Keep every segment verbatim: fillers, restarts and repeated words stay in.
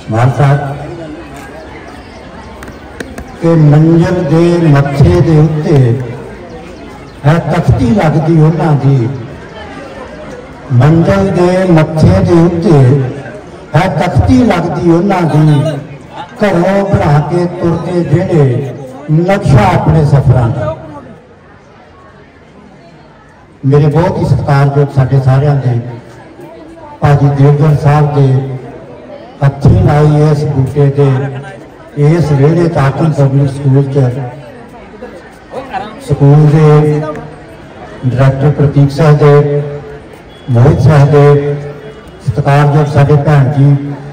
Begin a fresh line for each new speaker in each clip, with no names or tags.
मान साहब के मंजिल दे मत्थे दे उत्ते है तख्ती लगदी उन्हां दी, मंजिल दे मत्थे दे उत्ते है तख्ती लगदी उन्हां दी, घरों बना के तुरदे जेड़े नक्शा अपने सफरां दा। मेरे बहुत ही सत्कारयोग साडे सारियां दे भाजी देवगढ़ साहब के हथी लाई इस बूटे के इस वेले ताकन पब्लिक स्कूल स्कूल के डायरैक्टर प्रतीक सहदेव, मोहित सहदेव, सत्कारयोग साडे भैन जी,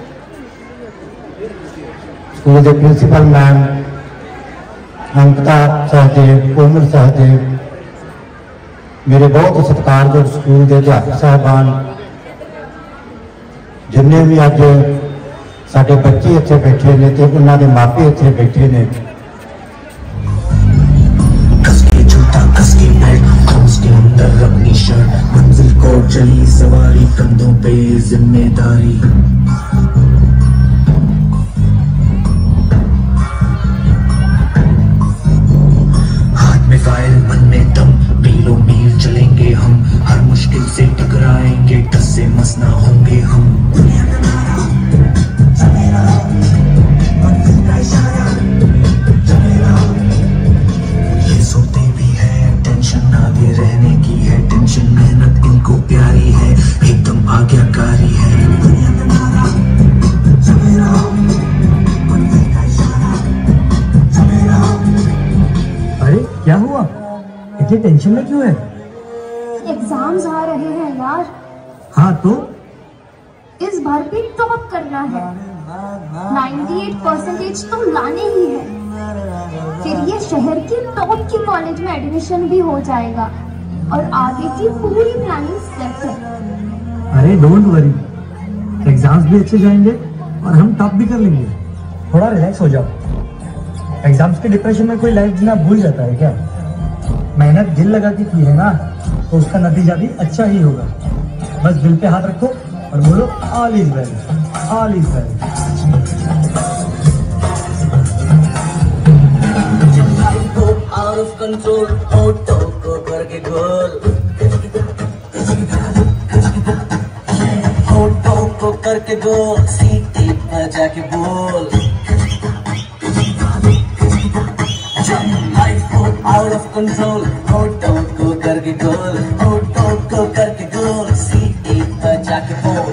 स्कूल के प्रिंसीपल मैम अंकिता सहदेव, कोमल सहदेव, मेरे बहुत ही सत्कारयोग स्कूल के अध्यापक साहबान, जिन्ने भी अज साडे बच्चे इत्थे बैठे ने ते उन्हां दे मापे इत्थे बैठे ने।
कसके जूता कसके बेल्ट क्रोस के अंदर अपनी शर्ट, मंजिल को चली सवारी, कंधों पे जिम्मेदारी। हाथ में फाइल मन में दम, मीलों मील चलेंगे हम, हर मुश्किल से टकराएंगे, टस से मस ना होंगे हम। ये सोते भी है, टेंशन आगे रहने की है, टेंशन मेहनत इनको प्यारी है, एकदम आज्ञाकारी है।
अरे क्या हुआ, इतनी टेंशन में क्यों है?
एग्जाम्स आ रहे हैं यार।
हाँ तो
इस बार भी टॉप करना है, अट्ठानवे परसेंटेज तो लाने ही है, फिर ये शहर की टॉप की कॉलेज में एडमिशन भी हो जाएगा और आगे की पूरी प्लानिंग सेट है।
अरे डोंट वरी, एग्जाम्स भी अच्छे जाएंगे और हम टॉप भी कर लेंगे। थोड़ा रिलैक्स हो जाओ। एग्जाम्स के डिप्रेशन में कोई लाइफ जीना भूल जाता है क्या? मेहनत दिल लगा के की है ना, तो उसका नतीजा भी अच्छा ही होगा। बस दिल पे हाथ रखो और बोलो all is well, all is well.
Out of control auto को करके गोल, ऑटो को करके गोल, सीटी पर जाके बोल। आउट ऑफ कंट्रोल ऑटो को करके गोल, ऑटो को करके गोल, सीटी पर जाके बोल।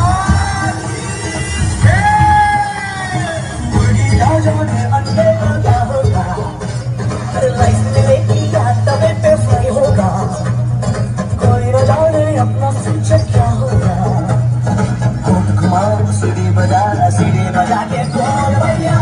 कोई न जाने अपना फ्यूचर क्या होगा, घुमा सीढ़ी बजा सीढ़ी बजा के बोल भैया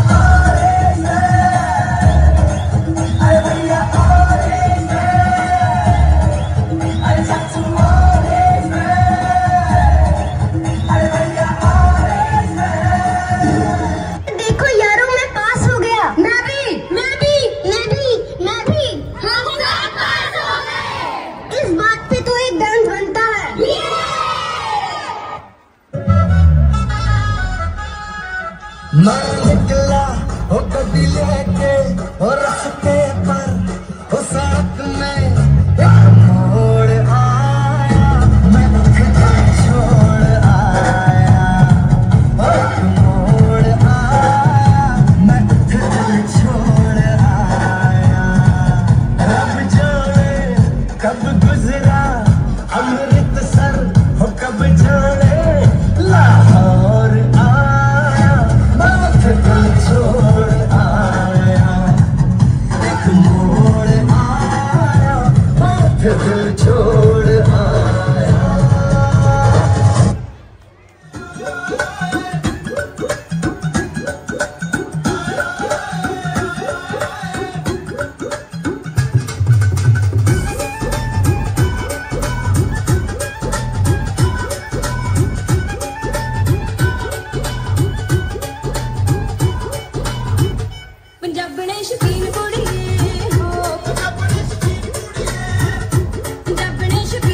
निकला हो गड्डी लेके और रास्ते पर उस सड़क में एक मोड़ आया, मैं तुझे छोड़ आया, एक मोड़ आया, मैं तुझे छोड़ आया। रब जाने कब गुजरा अमृतसर हो, कब जाने लाहौर आया, दिल छोड़ आया, एक मोड़ आया, दिल छोड़ आया।
पंजाबने शकीन कुड़िए हो, पंजाबने शकीन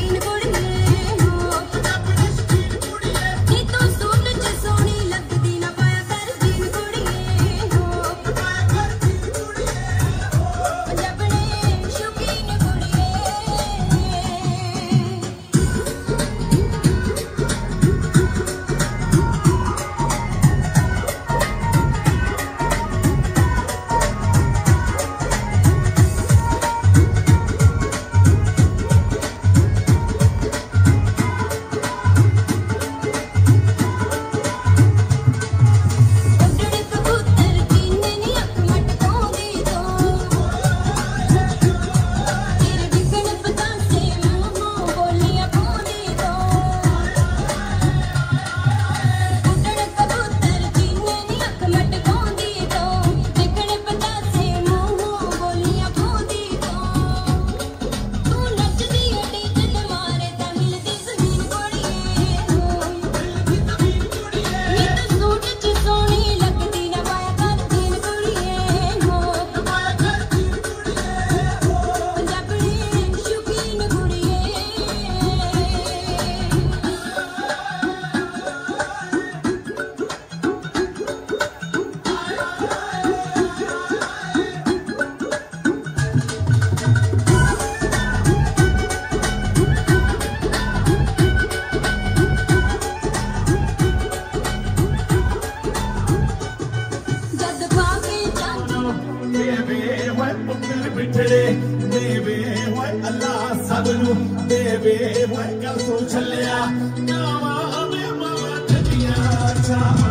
मिठड़े देवे होए अल्लाह सबनू देवे होए कल सो चलिया नावा में मावा ठगिया चावा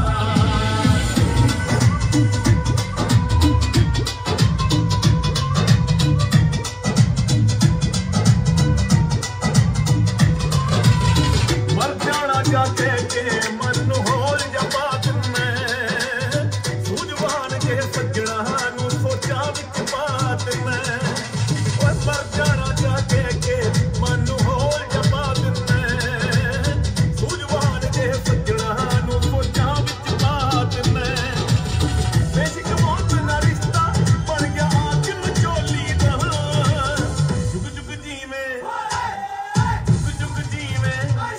जाके के मन होल जबात में सूझवान के सजड़ा नु सोचा विच बात में और पर जाना जाके के मन होल जबात में सूझवान के सजड़ा नु सोचा विच बात में बेसिक मौत ना रिश्ता बन गया आग मचोली दा जुग जुग जी में जुग जुग जी में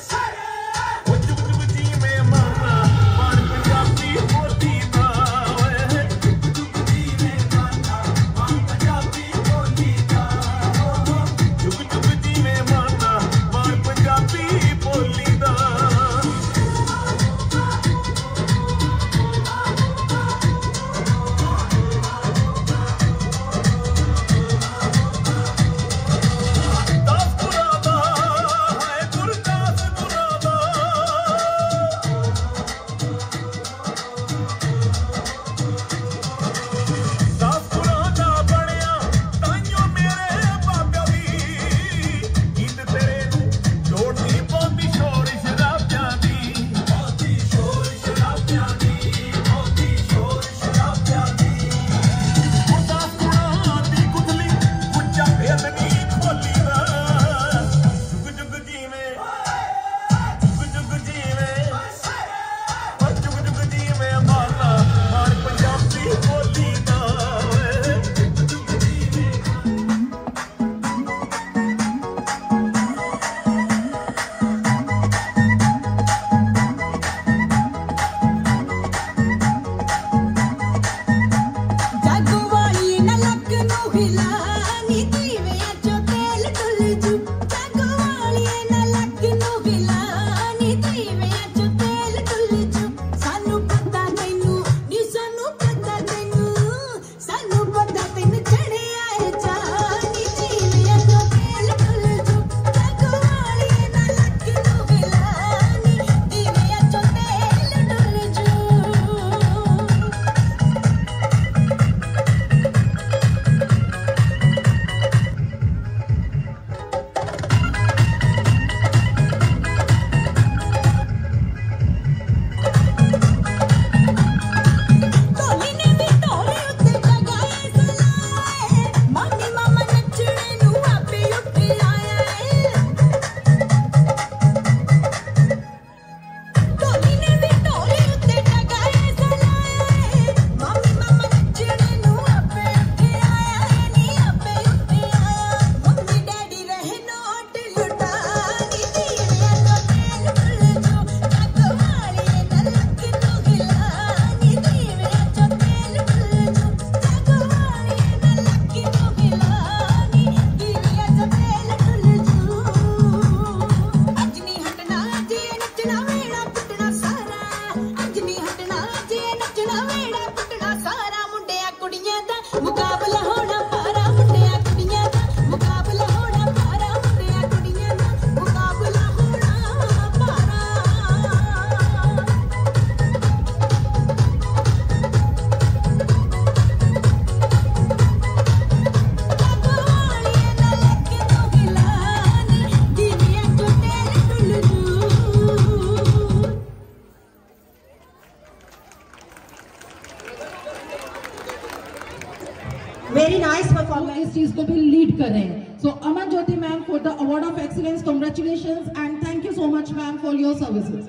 वेरी नाइस परफॉर्मेंस इस चीज को भी लीड कर रहे हैं. So Aman Jyoti ma'am for the award of excellence, congratulations and thank you so much ma'am for your services.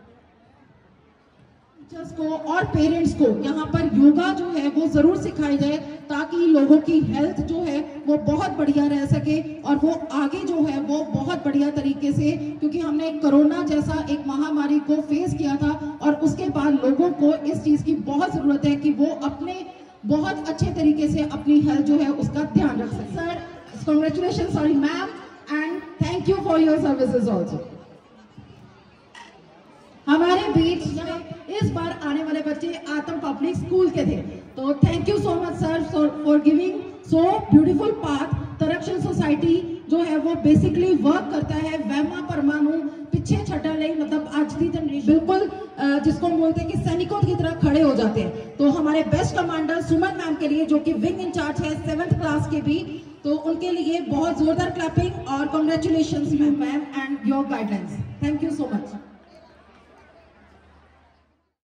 Teachers को और पेरेंट्स को यहाँ पर योगा जो है वो जरूर सिखाई जाए ताकि लोगों की हेल्थ जो है वो बहुत बढ़िया रह सके और वो आगे जो है वो बहुत बढ़िया तरीके से, क्योंकि हमने कोरोना जैसा एक महामारी को फेस किया था और उसके बाद लोगों को इस चीज की बहुत जरूरत है कि वो अपने बहुत अच्छे तरीके से अपनी हेल्थ जो है उसका ध्यान रख सके. Sir congratulation sorry ma'am and thank you for your services also. हमारे बीच इस बार आने वाले बच्चे आतम पब्लिक स्कूल के थे, तो thank you so much sir for giving so beautiful path तरक्षण सोसाइटी जो है वो बेसिकली वर्क करता है वहमा परमाणु पिछे छड्डा ले, मतलब आज की जनरेशन बिल्कुल जिसको हम बोलते हैं कि सैनिकों की तरह खड़े हो जाते हैं। तो हमारे बेस्ट कमांडर सुमन मैम के लिए जो कि विंग इंचार्ज है सेवेंथ क्लास के भी, तो उनके लिए बहुत जोरदार क्लैपिंग और congratulation ma'am and your guidelines. Thank you so much.